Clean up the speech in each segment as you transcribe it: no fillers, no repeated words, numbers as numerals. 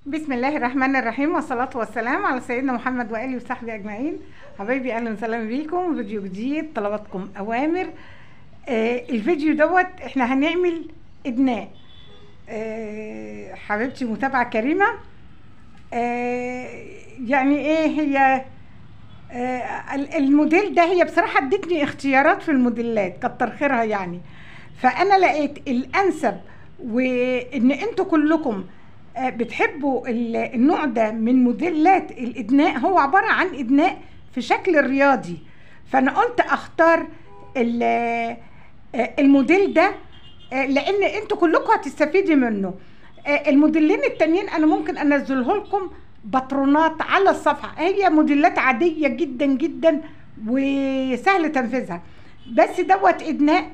بسم الله الرحمن الرحيم، والصلاة والسلام على سيدنا محمد وآله وصحبه أجمعين. حبايبي أهلا وسهلا بيكم، فيديو جديد طلباتكم أوامر. الفيديو دوت احنا هنعمل إدناء. حبيبتي متابعة كريمة. يعني ايه هي الموديل ده؟ هي بصراحة ادتني اختيارات في الموديلات كتر خيرها يعني، فأنا لقيت الأنسب وإن انتوا كلكم بتحبوا النوع ده من موديلات الإدناء. هو عبارة عن إدناء في شكل رياضي، فأنا قلت أختار الموديل ده لأن انتوا كلكم هتستفيدي منه. الموديلين التانيين أنا ممكن أنزله لكم باترونات على الصفحة، هي موديلات عادية جدا جدا وسهل تنفيذها، بس دوت إدناء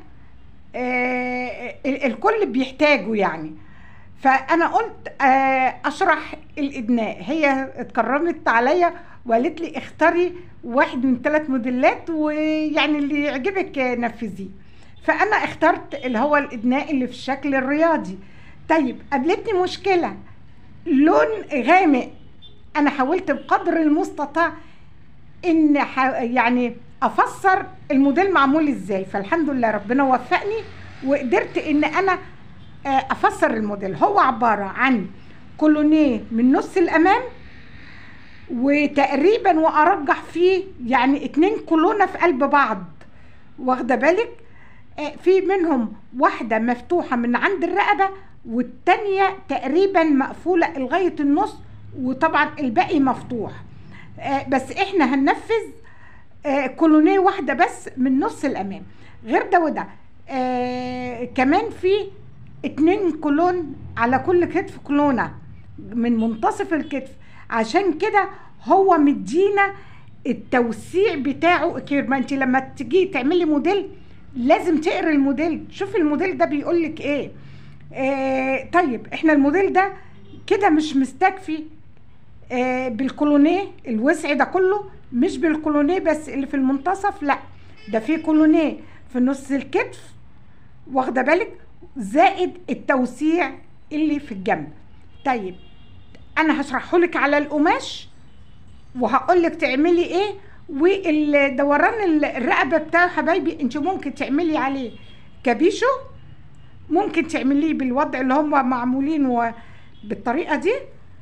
الكل بيحتاجه يعني. فانا قلت اشرح الادناء. هي اتكرمت عليا وقالت لي اختاري واحد من 3 موديلات ويعني اللي يعجبك نفذيه، فانا اخترت اللي هو الادناء اللي في الشكل الرياضي. طيب قابلتني مشكله لون غامق، انا حاولت بقدر المستطاع ان يعني افسر الموديل معمول ازاي، فالحمد لله ربنا وفقني وقدرت ان انا افسر الموديل. هو عبارة عن كولونيه من نص الامام وتقريبا وارجح فيه يعني 2 كولونة في قلب بعض، واخده بالك؟ في منهم واحدة مفتوحة من عند الرقبة والتانية تقريبا مقفولة لغاية النص، وطبعا الباقي مفتوح. بس احنا هننفذ كولونيه واحدة بس من نص الامام. غير ده وده كمان في 2 كولون على كل كتف، كولونة من منتصف الكتف، عشان كده هو مدينا التوسيع بتاعه كتير. ما انت لما تيجي تعملي موديل لازم تقري الموديل، شوفي الموديل ده بيقولك ايه. طيب احنا الموديل ده كده مش مستكفي بالكولونيه الوسع ده كله، مش بالكولونيه بس اللي في المنتصف، لا ده في كولونيه في نص الكتف، واخده بالك، زائد التوسيع اللي في الجنب. طيب انا هشرحه لك على القماش وهقول لك تعملي ايه. والدوران الرقبه بتاعه حبايبي انت ممكن تعملي عليه كابيشو، ممكن تعمليه بالوضع اللي هم معمولين بالطريقه دي،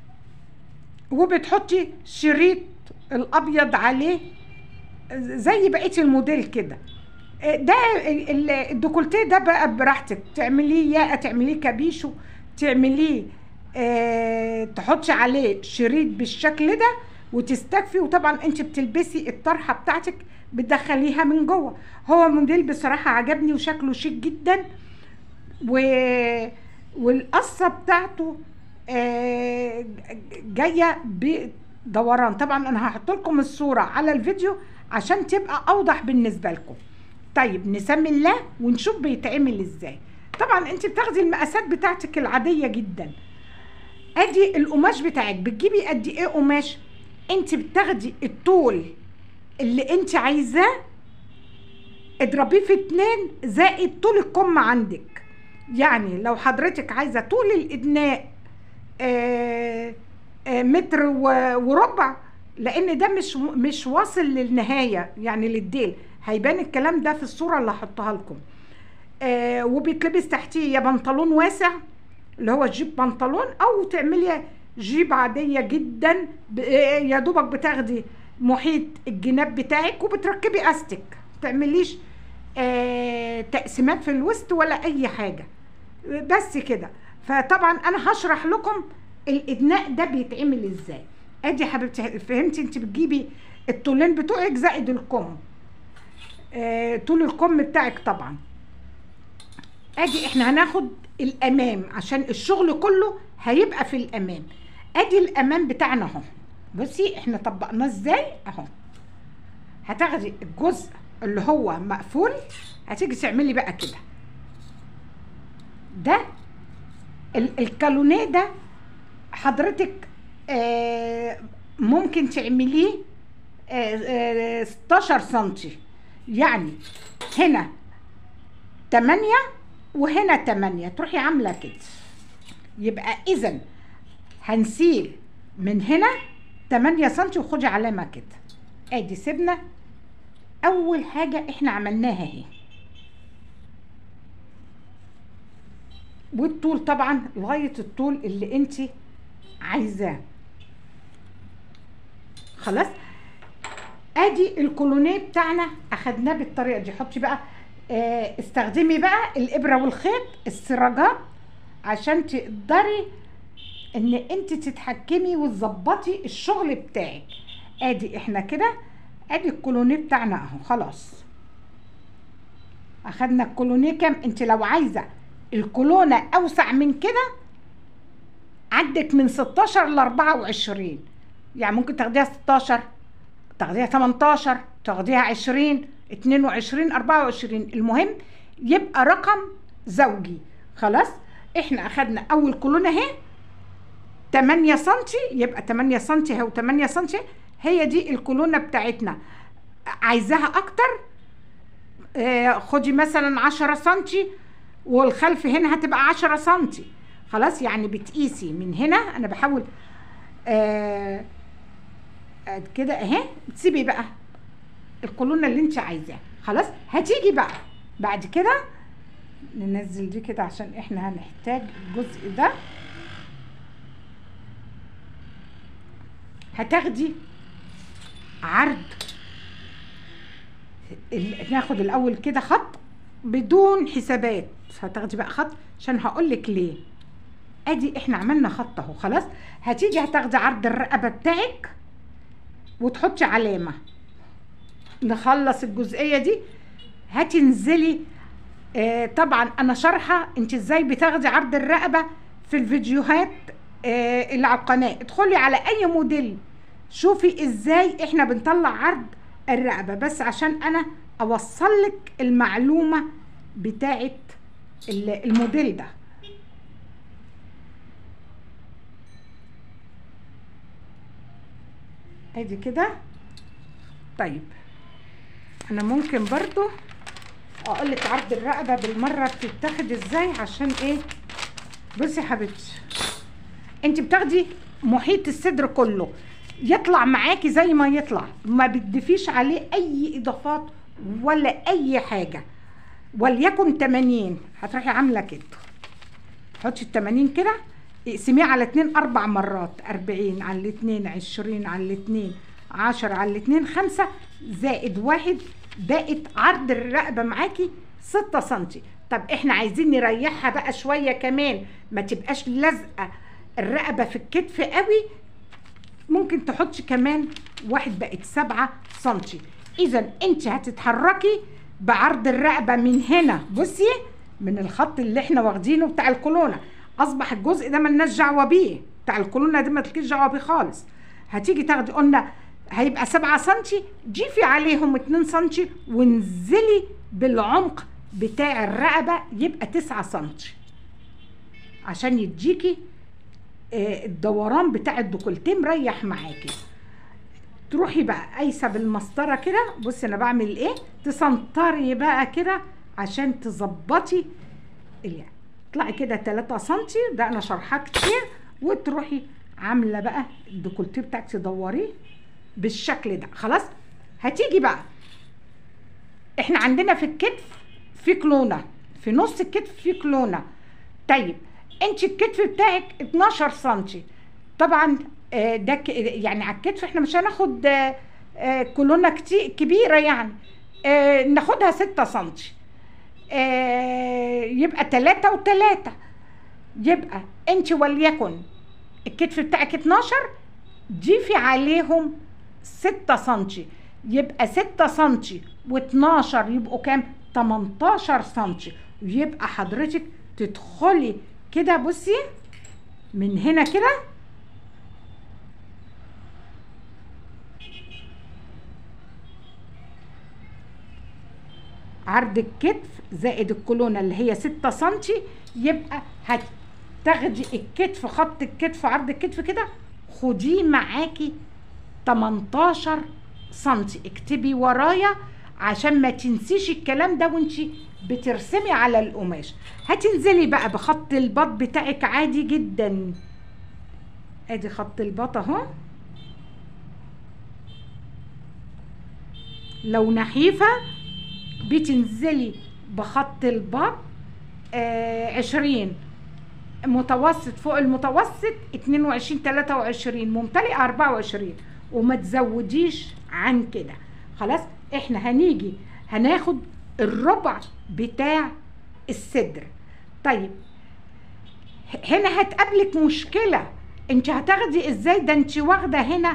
وبتحطي شريط الابيض عليه زي بقيه الموديل كده. ده الديكولتيه ده بقى براحتك تعمليه، يا تعمليه كابيشو، تعمليه تحطي عليه شريط بالشكل ده وتستكفي. وطبعا انت بتلبسي الطرحه بتاعتك بتدخليها من جوه. هو موديل بصراحه عجبني وشكله شيك جدا، والقصه بتاعته جايه بدوران. طبعا انا هحط لكم الصوره على الفيديو عشان تبقى اوضح بالنسبه لكم. طيب نسمي الله ونشوف بيتعمل ازاي. طبعا انت بتاخدي المقاسات بتاعتك العاديه جدا. ادي القماش بتاعك، بتجيبي قد ايه قماش؟ انت بتاخدي الطول اللي انت عايزاه اضربيه في 2 زائد طول الكم عندك. يعني لو حضرتك عايزه طول الادناء متر وربع، لان ده مش واصل للنهايه يعني للديل، هيبان الكلام ده في الصوره اللي هحطها لكم. وبيتلبس تحتيه يا بنطلون واسع اللي هو جيب بنطلون، او تعملي جيب عاديه جدا يا دوبك بتاخدي محيط الجناب بتاعك وبتركبي استك، تعمليش تقسيمات في الوسط ولا اي حاجه، بس كده. فطبعا انا هشرح لكم الادناء ده بيتعمل ازاي. ادي حبيبتي فهمتي؟ انت بتجيبي الطولين بتوعك زائد الكم، طول الكم بتاعك طبعا. ادي احنا هناخد الامام عشان الشغل كله هيبقى في الامام. ادي الامام بتاعنا اهو، بصي احنا طبقناه ازاي اهو. هتاخدي الجزء اللي هو مقفول، هتيجي تعملي بقى كده. ده الكالونيه ده حضرتك ممكن تعمليه 16 سنتي، يعني هنا 8 وهنا 8، تروحي عامله كده. يبقى اذا هنسيب من هنا 8 سم وخدي علامه كده. ادي سيبنا اول حاجه احنا عملناها اهي، والطول طبعا لغايه الطول اللي انت عايزاه. خلاص، ادي الكولونيه بتاعنا اخدناه بالطريقه دي. حطي بقى استخدمي بقى الابره والخيط السراجات عشان تقدري ان انت تتحكمي وتظبطي الشغل بتاعك. ادي احنا كده، ادي الكولونيه بتاعنا اهو. خلاص اخدنا الكولونيه كام. انت لو عايزه الكولونه اوسع من كده عندك من 16 ل 24، يعني ممكن تاخديها 16، تاخديها 18، تاخديها 20، 22، 24، المهم يبقى رقم زوجي. خلاص، احنا اخدنا اول كولونه اهي 8 سم، يبقى 8 سم اهو، 8 سم هي دي الكولونه بتاعتنا. عايزاها اكتر خدي مثلا 10 سم، والخلف هنا هتبقى 10 سم. خلاص، يعني بتقيسي من هنا. انا بحاول كده اهي، بتسيبي بقى الكولونه اللي انت عايزاها. خلاص، هتيجي بقى بعد كده ننزل دي كده عشان احنا هنحتاج الجزء ده. هتاخدي عرض، ناخد الاول كده خط بدون حسابات. هتاخدي بقى خط عشان هقولك ليه. ادي احنا عملنا خط اهو. خلاص، هتيجي هتاخدي عرض الرقبه بتاعك وتحطي علامه. نخلص الجزئيه دي هتنزلي طبعا انا شارحه انت ازاي بتاخدي عرض الرقبه في الفيديوهات اللي على القناه. ادخلي على اي موديل شوفي ازاي احنا بنطلع عرض الرقبه، بس عشان انا اوصلك المعلومه بتاعت الموديل ده. ادي كده. طيب انا ممكن برضو اقولك عرض الرقبه بالمره بتتاخد ازاي، عشان ايه؟ بصي يا حبيبتي، انت بتاخدي محيط الصدر كله يطلع معاكي زي ما يطلع، ما بتضيفيش عليه اي اضافات ولا اي حاجه. وليكن 80 هتروحي عامله كده، حطي ال 80 كده، اقسميه على 2 4 مرات، 40 على الاثنين 20 على الاثنين 10 على الاثنين 5 زائد 1، بقت عرض الرقبه معاكي 6 سم. طب احنا عايزين نريحها بقى شويه كمان، ما تبقاش لازقه الرقبه في الكتف قوي، ممكن تحطي كمان واحد، بقت 7 سم. اذا انت هتتحركي بعرض الرقبه من هنا. بصي من الخط اللي احنا واخدينه بتاع الكولونه، اصبح الجزء ده مالناش دعوه بيه، بتاع الكولونه ده ما تلكيش دعوه بيه خالص. هتيجي تاخدي، قلنا هيبقى 7 سم، جيفي عليهم 2 سم وانزلي بالعمق بتاع الرقبه يبقى 9 سم عشان يديكي الدوران بتاع الديكولتيه مريح معاكي. تروحي بقى قايسه بالمسطره كده. بصي انا بعمل ايه، تسنطري بقى كده عشان تظبطي يعني. اطلعي كده 3 سم، ده انا شرحاه كتير. وتروحي عامله بقى الديكولتيه بتاعك تدوريه بالشكل ده. خلاص، هتيجي بقى احنا عندنا في الكتف في كلونه، في نص الكتف في كلونه. طيب انت الكتف بتاعك 12 سم طبعا، ده يعني على الكتف احنا مش هناخد كولونه كتير كبيره يعني، ناخدها 6 سم، يبقى 3 و3، يبقى انت وليكن الكتف بتاعك 12، ضيفي عليهم 6 سم، يبقى 6 سم و12 يبقوا كام؟ 18 سم. يبقى حضرتك تدخلي كده، بصي من هنا كده عرض الكتف زائد الكولونه اللي هي 6 سم، يبقى هتاخدي الكتف، خط الكتف عرض الكتف كده خديه معاكي 18 سم. اكتبي ورايا عشان ما تنسيش الكلام ده وانتي بترسمي على القماش. هتنزلي بقى بخط البط بتاعك عادي جدا ادي خط الباط اهو. لو نحيفة بتنزلي بخط الباط 20، متوسط فوق المتوسط 22 23، ممتلئة 24، وما تزوديش عن كده. خلاص احنا هنيجي هناخد الربع بتاع الصدر. طيب هنا هتقابلك مشكلة، انت هتاخدي ازاي؟ ده انت واخدة هنا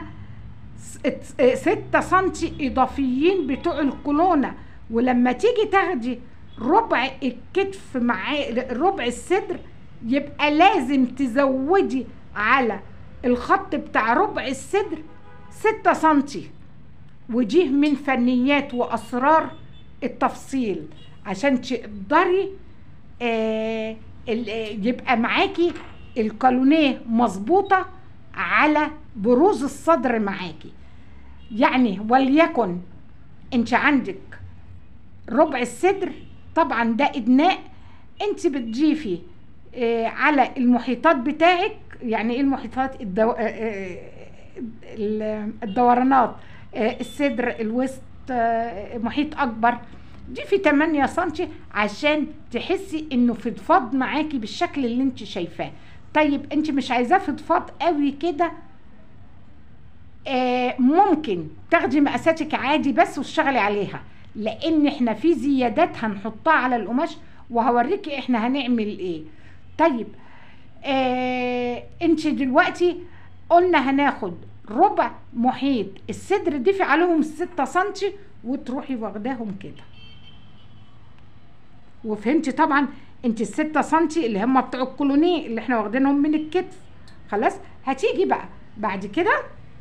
6 سنتي اضافيين بتوع الكولونة، ولما تيجي تاخدي ربع الكتف مع ربع الصدر يبقى لازم تزودي على الخط بتاع ربع الصدر 6 سنتي. ودي من فنيات واسرار التفصيل عشان تقدري يبقى معاكي الكالونيه مظبوطه على بروز الصدر معاكي. يعني وليكن انت عندك ربع الصدر، طبعا ده ادناء، انت بتضيفي على المحيطات بتاعك. يعني ايه المحيطات؟ الدورانات، الصدر، الوسط، محيط اكبر، دي في 8 سنتي عشان تحسي انه فضفاض معاكي بالشكل اللي انت شايفاه. طيب انت مش عايزاه فضفاض قوي كده، ممكن تاخدي مقاساتك عادي بس وتشتغلي عليها، لان احنا في زيادات هنحطها على القماش وهوريكي احنا هنعمل ايه. طيب انت دلوقتي قلنا هناخد ربع محيط الصدر، ضيفي عليهم 6 سنتي وتروحي واخداهم كده. وفهمتي طبعا انت ال6 سنتي اللي هم بتوع الكولونيه اللي احنا واخدينهم من الكتف. خلاص هتيجي بقى بعد كده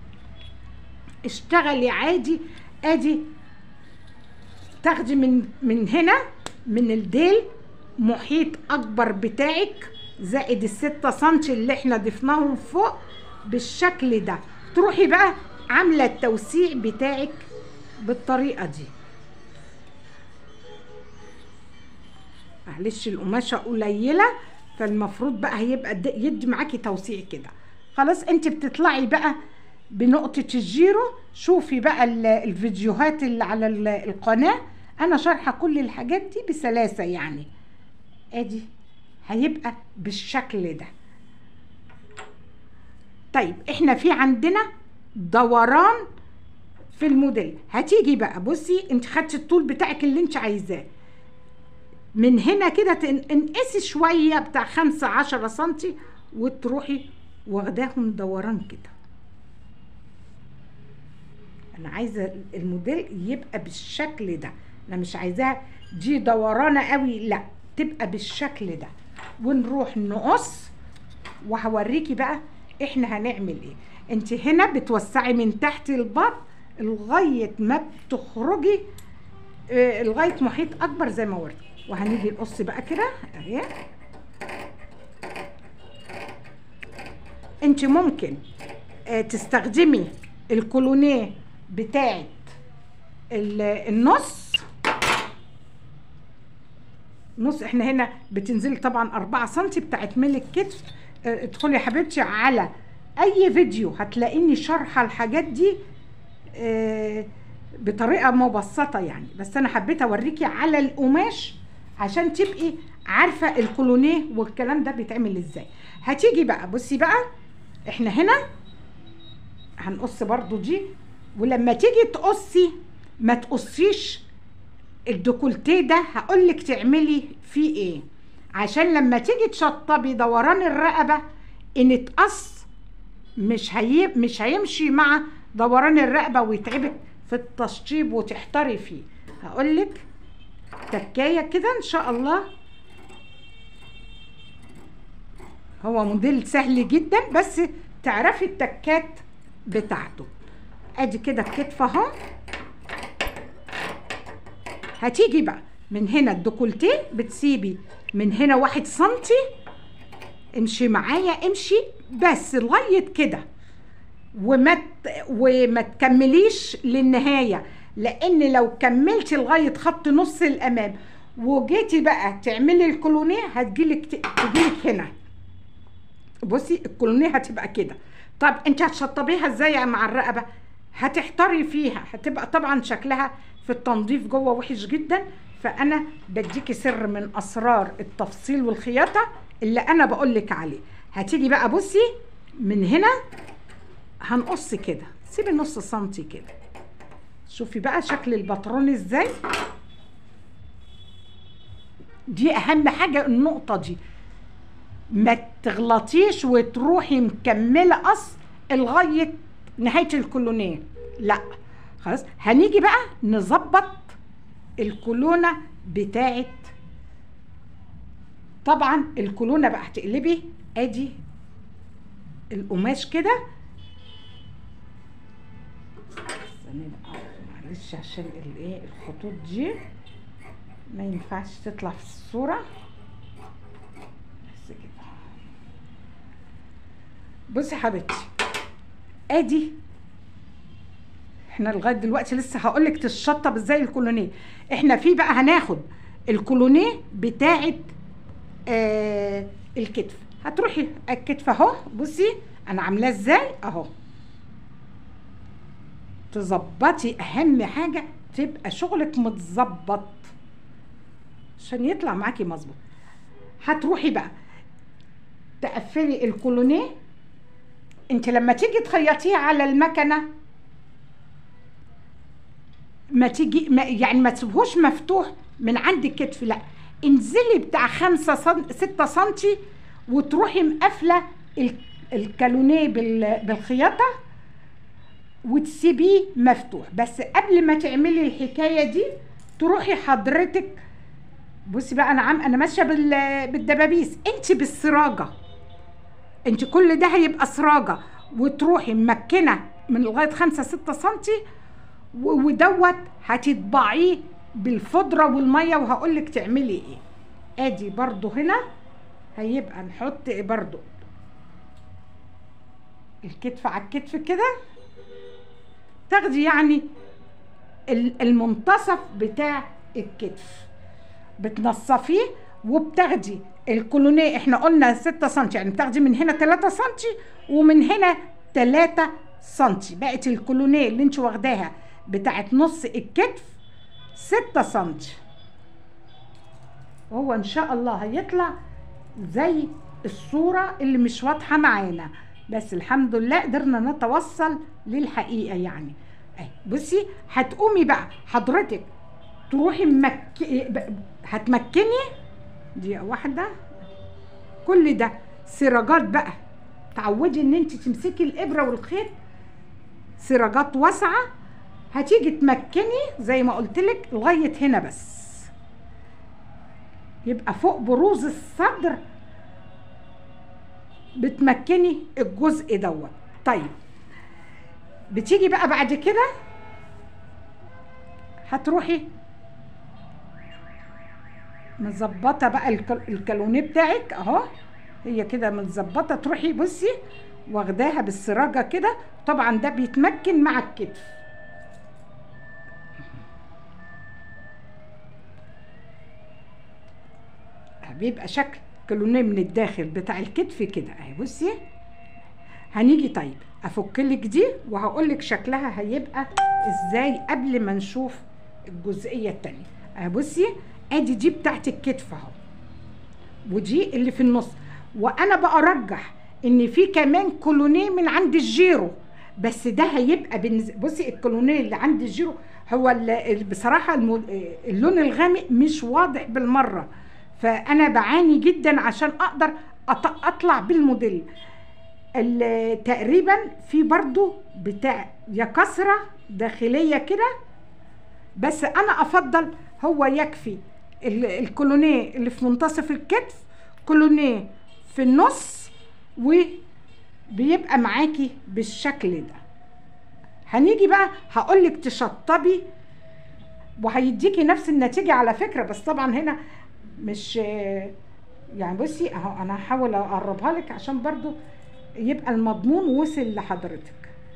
اشتغلي عادي. ادي تاخدي من هنا من الديل محيط اكبر بتاعك زائد ال6 سنتي اللي احنا ضفناهم فوق بالشكل ده. تروحي بقى عامله التوسيع بتاعك بالطريقه دي. معلش القماشه قليله فالمفروض بقى هيبقى يدي معاكي توسيع كده. خلاص انت بتطلعي بقى بنقطه الجيرو. شوفي بقى الفيديوهات اللي على القناه، انا شارحه كل الحاجات دي بسلاسه يعني. ادي هيبقى بالشكل ده. طيب احنا في عندنا دوران في الموديل. هتيجي بقى بصي انت خدتي الطول بتاعك اللي انت عايزاه من هنا كده، تنقسي شويه بتاع 15 سنتي وتروحي واخداهم دوران كده. انا عايزه الموديل يبقى بالشكل ده، انا مش عايزاها دي دورانه قوي، لا تبقى بالشكل ده. ونروح نقص وهوريكي بقى احنا هنعمل ايه. انت هنا بتوسعي من تحت البط لغايه ما بتخرجي لغايه محيط اكبر زي ما وريت. وهنيجي نقص بقى كده اهي. انت ممكن تستخدمي الكولونيه بتاعت النص. نص احنا هنا بتنزلي طبعا 4 سنتي بتاعت ميل الكتف. ادخلي يا حبيبتي على اي فيديو هتلاقيني شارحه الحاجات دي بطريقه مبسطه يعني، بس انا حبيت اوريكي على القماش عشان تبقي عارفه الكولونيه والكلام ده بيتعمل ازاي. هتيجي بقى بصي بقى احنا هنا هنقص برضو دي. ولما تيجي تقصي ما تقصيش الديكولتيه ده، هقولك تعملي فيه ايه عشان لما تيجي تشطبي دوران الرقبه ان اتقص مش هيمشي مع دوران الرقبه ويتعبك في التشطيب وتحتري فيه. هقولك تكايه كده ان شاء الله. هو موديل سهل جدا بس تعرفي التكات بتاعته. ادي كده الكتف اهو. هتيجي بقى من هنا الديكولتيه بتسيبي من هنا 1 سنتي. امشي معايا امشي بس لغايه كده وما تكمليش للنهايه، لان لو كملتي لغايه خط نص الامام وجيتي بقى تعملي الكولونيه هتجيلك هنا. بصي الكولونيه هتبقى كده، طب انت هتشطبيها ازاي مع الرقبه؟ هتحتاري فيها، هتبقى طبعا شكلها في التنظيف جوه وحش جدا. فانا بديكي سر من اسرار التفصيل والخياطه اللي انا بقولك عليه. هتيجي بقى بصي من هنا هنقص كده، سيبي نص سنتي كده. شوفي بقى شكل البطرون ازاي. دي اهم حاجه النقطه دي، ما تغلطيش وتروحي مكمله قص لغايه نهايه الكولونيه، لا خلاص. هنيجي بقى نظبط الكولونه بتاعت، طبعا الكولونه بقى هتقلبي ادي القماش كده. معلش عشان الايه الخطوط دي ما ينفعش تطلع في الصوره بس كده. بصي حبيبتي ادي احنا لغايه دلوقتي لسه هقولك تشطب ازاي الكولونيه. احنا في بقى هناخد الكولونيه بتاعت الكتف. هتروحي الكتف اهو، بصي انا عاملاه ازاي اهو. تظبطي اهم حاجه تبقى شغلك متظبط عشان يطلع معاكي مظبوط. هتروحي بقى تقفلي الكولونيه. انت لما تيجي تخيطيه على المكنه ما تيجي يعني ما تسيبهوش مفتوح من عند الكتف، لا انزلي بتاع 6 سنتي وتروحي مقفله الكالونيه بالخياطه وتسيبيه مفتوح. بس قبل ما تعملي الحكايه دي تروحي حضرتك، بصي بقى انا ماشيه بالدبابيس، انت بالسراجه، انت كل ده هيبقى سراجه، وتروحي ممكنه من لغايه 5-6 سنتي ودوت هتطبعيه بالفضره والميه. وهقولك تعملي ايه. ادي برضو هنا هيبقى نحط برضو الكتف على الكتف كده، تاخدي يعني المنتصف بتاع الكتف بتنصفيه، وبتاخدي الكولونيه. احنا قلنا 6 سنتي، يعني بتاخدي من هنا 3 سنتي ومن هنا 3 سنتي. بقت الكولونيه اللي انت واخداها بتاعت نص الكتف 6 سنتي. وهو ان شاء الله هيطلع زي الصورة اللي مش واضحة معانا، بس الحمد لله قدرنا نتوصل للحقيقة يعني. بصي هتقومي بقى حضرتك تروحي هتمكني دي واحدة. كل ده سراجات بقى، تعودي ان انت تمسكي الابرة والخيط سراجات واسعة. هتيجي تمكني زي ما قلتلك لغاية هنا بس، يبقى فوق بروز الصدر بتمكني الجزء دوت. طيب بتيجي بقى بعد كده هتروحي مظبطه بقى الكالونيه بتاعك اهو، هي كده متظبطه. تروحي بصي واخداها بالسراجه كده، طبعا ده بيتمكن مع الكتف. بيبقى شكل كالونيه من الداخل بتاع الكتف كده اهي. بصي هنيجي طيب افكلك دي وهقولك شكلها هيبقى ازاي قبل ما نشوف الجزئيه التانيه. اهي بصي ادي دي بتاعت الكتف اهو، ودي اللي في النص. وانا بقى ارجح ان في كمان كولونيه من عند الجيرو، بس ده هيبقى بصي الكولونيه اللي عند الجيرو هو بصراحه اللون الغامق مش واضح بالمره، فانا بعاني جدا عشان اقدر اطلع بالموديل. تقريبا في برضو بتاع يا كسره داخليه كده، بس انا افضل هو يكفي الكولونيه اللي في منتصف الكتف، كولونيه في النص، وبيبقى معاكي بالشكل ده. هنيجي بقى هقولك تشطبي وهيديكي نفس النتيجه على فكره، بس طبعا هنا مش يعني. بصي اهو انا هحاول اقربها لك عشان برضو يبقى المضمون وصل لحضرتك.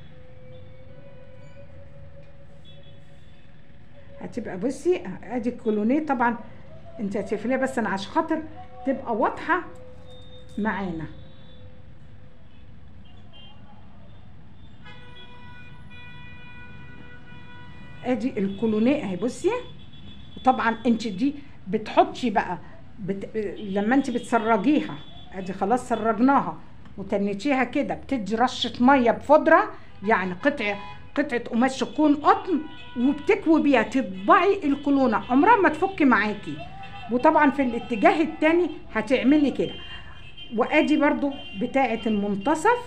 هتبقى بصي ادي الكولونيه، طبعا انت هتقفليها بس انا عشان خاطر تبقى واضحه معانا. ادي الكولونيه اهي بصي. وطبعا انت دي بتحطي بقى لما انت بتسرجيها، ادي خلاص سرجناها وتنيتيها كده، بتدي رشه ميه بفضره، يعني قطعه قماش تكون قطن، وبتكوي بيها تطبعي الكولونه، عمرها ما تفك معاكي. وطبعا في الاتجاه التاني هتعملي كده. وادي برضو بتاعه المنتصف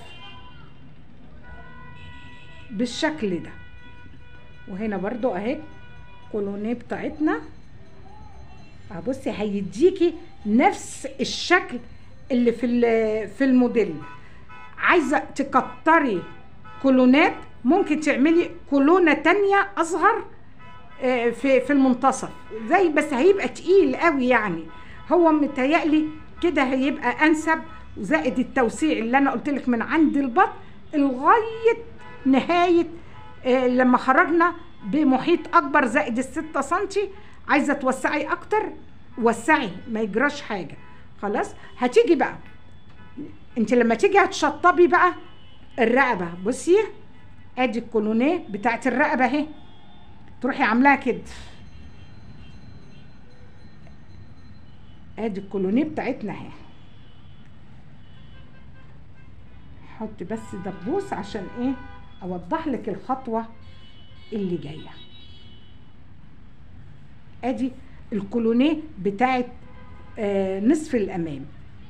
بالشكل ده. وهنا برضو اهي كولونيه بتاعتنا. بصي هيديكي نفس الشكل اللي في الموديل. عايزه تكتري كولونات ممكن تعملي كولونه تانية اصغر في المنتصف زي، بس هيبقى تقيل قوي يعني. هو متهيألي كده هيبقى انسب. وزائد التوسيع اللي انا قلت لك من عند البطن لغايه نهايه لما خرجنا بمحيط اكبر زائد ال6 سنتي. عايزه توسعي اكتر وسعي، ما يجراش حاجه. خلاص هتيجي بقى انت لما تيجي هتشطبي بقى الرقبه. بصي ادي الكولونيه بتاعت الرقبه اهي، تروحي عاملاها كده. ادي الكولونيه بتاعتنا اهي. حط بس دبوس عشان ايه اوضح لك الخطوه اللي جايه. ادي الكولونيه بتاعت نصف الامام.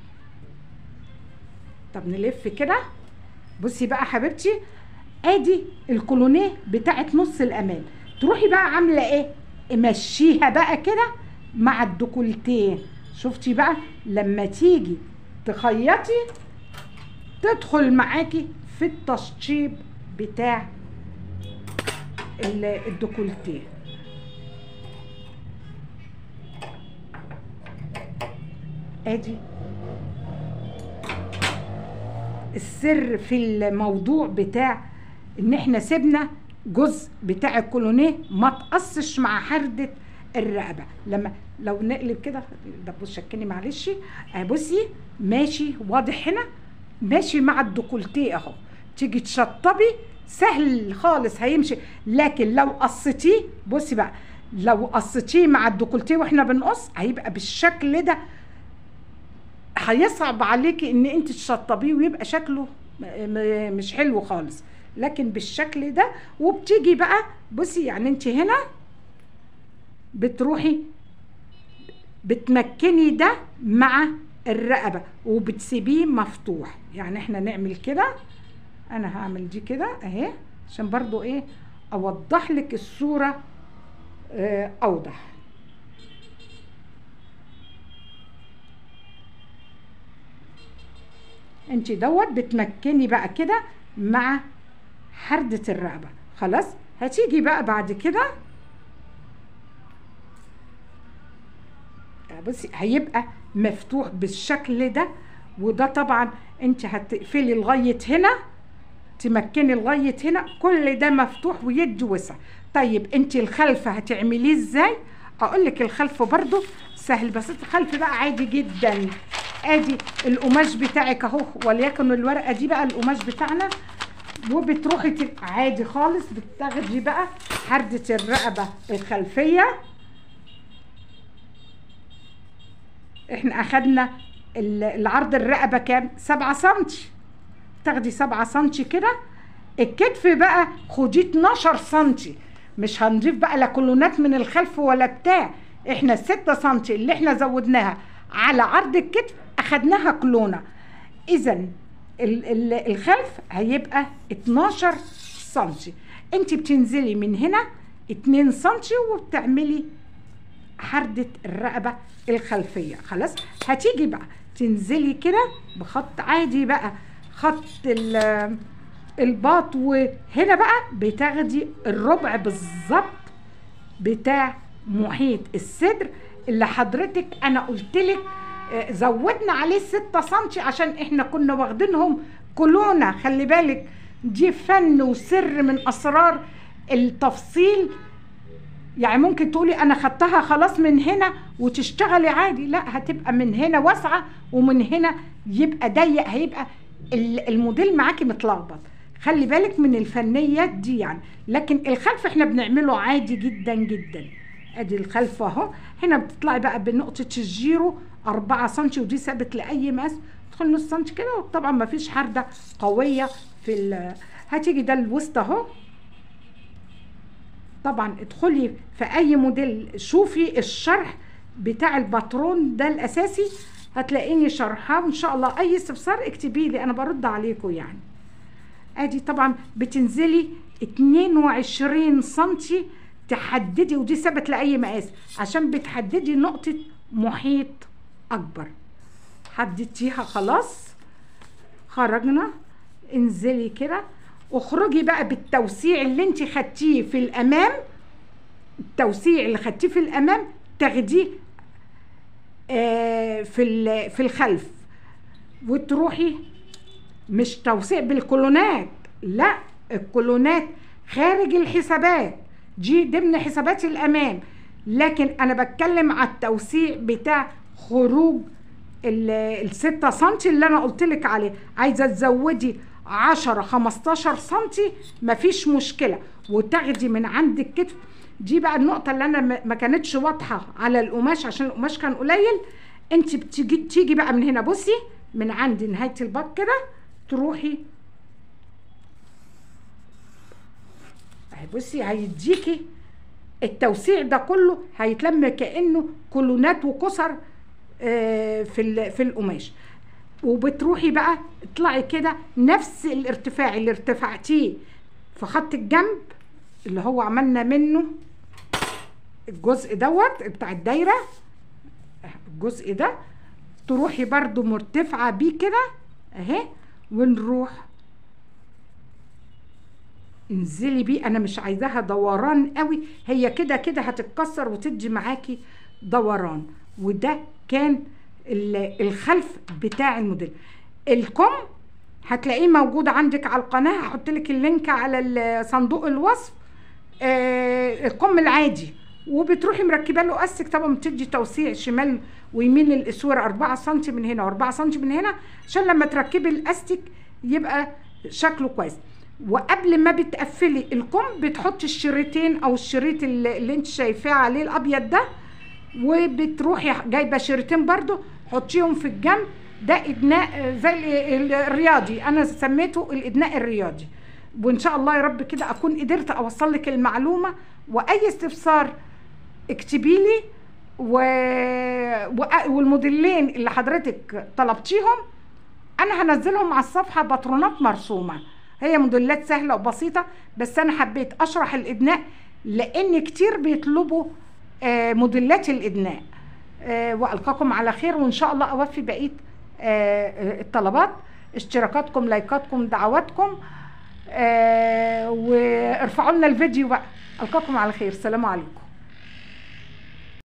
طب نلف كده. بصي بقى حبيبتي، ادي الكولونيه بتاعت نص الامام. تروحي بقى عامله ايه، امشيها بقى كده مع الديكولتيه. شفتي بقى لما تيجي تخيطي تدخل معاكي في التشطيب بتاع الديكولتيه. ادي السر في الموضوع بتاع ان احنا سيبنا جزء بتاع الكولونيه ما تقصش مع حردة الرقبه. لو نقلب كده ده بص شكني معلش. بصي ماشي واضح هنا، ماشي مع الديكولتيه اهو. تيجي تشطبي سهل خالص هيمشي. لكن لو قصتيه، بصي بقى لو قصتيه مع الديكولتيه واحنا بنقص هيبقى بالشكل ده، هيصعب عليكي ان انت تشطبيه ويبقى شكله مش حلو خالص. لكن بالشكل ده. وبتيجي بقى بصي يعني انت هنا بتروحي بتمكني ده مع الرقبه وبتسيبيه مفتوح. يعني احنا نعمل كده، انا هعمل دي كده اهي عشان برضو ايه اوضح لك الصوره اوضح. انت بتمكني بقى كده مع حردة الرقبة. خلاص هتيجي بقى بعد كده بصي هيبقى مفتوح بالشكل ده. وده طبعا انت هتقفلي لغاية هنا، تمكني لغاية هنا، كل ده مفتوح ويدي وسع. طيب انت الخلف هتعمليه ازاي؟ اقول لك الخلف برضو سهل، بس الخلف بقى عادي جدا. ادي القماش بتاعك اهو، وليكن الورقه دي بقى القماش بتاعنا. وبتروحي عادي خالص بتاخدي بقى حردة الرقبه الخلفيه. احنا اخدنا العرض الرقبه كام؟ 7 سنتي. تاخدي 7 سنتي كده. الكتف بقى خديه 12 سنتي. مش هنضيف بقى لا كولونات من الخلف ولا بتاع. احنا 6 سنتي اللي احنا زودناها على عرض الكتف اخدناها كولونه. اذا الخلف هيبقى 12 سنتي. انت بتنزلي من هنا 2 سنتي وبتعملي حردة الرقبة الخلفية. خلاص هتيجي بقى تنزلي كده بخط عادي بقى، خط الباط. وهنا بقى بتاخدي الربع بالظبط بتاع محيط الصدر اللي حضرتك انا قلتلك زودنا عليه 6 سنتي عشان احنا كنا واخدينهم كولونه. خلي بالك دي فن وسر من اسرار التفصيل. يعني ممكن تقولي انا خدتها خلاص من هنا وتشتغلي عادي، لا هتبقى من هنا واسعه ومن هنا يبقى ضيق، هيبقى الموديل معاكي متلخبط. خلي بالك من الفنيات دي يعني. لكن الخلف احنا بنعمله عادي جدا جدا. ادي الخلف اهو. هنا بتطلعي بقى بنقطة الجيرو 4 سنتي، ودي ثابت لأي مقاس، تدخل نص سنتي كده، وطبعا ما فيش حردة قوية في هتيجي ده الوسط اهو. طبعا ادخلي في اي موديل شوفي الشرح بتاع الباترون ده الاساسي، هتلاقيني شرحاه وان شاء الله. اي استفسار اكتبي لي انا برد عليكم يعني. ادي طبعا بتنزلي 22 سنتي تحددي، ودي ثابت لاي مقاس عشان بتحددي نقطة محيط اكبر. حددتيها خلاص، خرجنا. انزلي كده، اخرجي بقى بالتوسيع اللي انت خدتيه في الامام. التوسيع اللي خدتيه في الامام تاخديه في الخلف، وتروحي مش توسيع بالكولونات، لا، الكولونات خارج الحسابات دي ضمن حسابات الامام، لكن انا بتكلم على التوسيع بتاع خروج ال6 سنتي اللي انا قلتلك عليه. عايزه تزودي 10 15 سنتي مفيش مشكله، وتاخدي من عند الكتف. دي بقى النقطه اللي انا ما كانتش واضحه على القماش عشان القماش كان قليل. انت بتيجي بقى من هنا، بصي من عند نهايه الباك كده، تروحي اهي، بصي هيديكي التوسيع ده كله هيتلم كانه كولونات وكسر في القماش. وبتروحي بقى اطلعي كده نفس الارتفاع اللي ارتفعتيه في خط الجنب اللي هو عملنا منه الجزء دوت بتاع الدايره، الجزء ده تروحي برضو مرتفعه بيه كده اهي، ونروح انزلي بيه. انا مش عايزاها دوران قوي، هي كده كده هتتكسر وتدي معاكي دوران. وده كان الخلف بتاع الموديل. الكم هتلاقيه موجود عندك على القناه، هحط لك اللينك على صندوق الوصف. الكم العادي، وبتروحي مركبه له استك، طبعا بتدي توسيع شمال ويمين للاسوره 4 سم من هنا و4 سم من هنا، عشان لما تركبي الاستك يبقى شكله كويس. وقبل ما بتقفلي الكم بتحطي الشريطين او الشريط اللي انت شايفاه عليه الابيض ده، وبتروحي جايبه شريطين برضو حطيهم في الجنب. ده ادناء زي الرياضي، انا سميته الادناء الرياضي. وان شاء الله يا رب كده اكون قدرت اوصل لك المعلومه. واي استفسار اكتبي لي، والموديلين اللي حضرتك طلبتيهم انا هنزلهم على الصفحه باترونات مرسومه. هي موديلات سهله وبسيطه، بس انا حبيت اشرح الادناء لان كتير بيطلبوا موديلات الادناء. والقاكم على خير، وان شاء الله اوفي بقيه الطلبات. اشتراكاتكم، لايكاتكم، دعواتكم، وارفعوا لنا الفيديو بقى. القاكم على خير، السلام عليكم.